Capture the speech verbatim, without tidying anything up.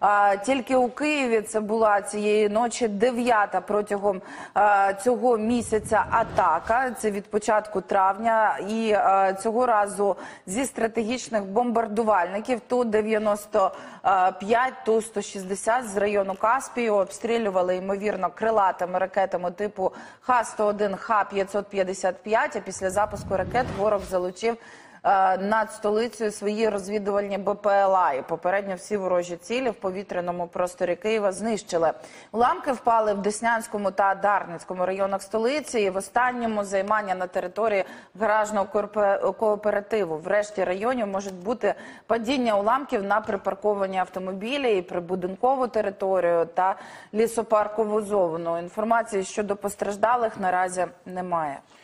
Тільки у Києві це була цієї ночі дев'ята протягом цього місяця атака. Це від початку травня. І цього разу зі стратегічних бомбардувальників Ту дев'яносто п'ять, Ту сто шістдесят з району Каспію обстрілювали, ймовірно, крилатими ракетами типу Х сто один, Х п'ятсот п'ятдесят п'ять. А після запуску ракет ворог залучив над столицею свої розвідувальні Б П Л А. І попередньо всі ворожі цілі в повітряному просторі Києва знищили. Уламки впали в Деснянському та Дарницькому районах столиці і в останньому займання на території гаражного кооперативу. В решті районів можуть бути падіння уламків на припарковані автомобілі і прибудинкову територію та лісопаркову зону. Інформації щодо постраждалих наразі немає.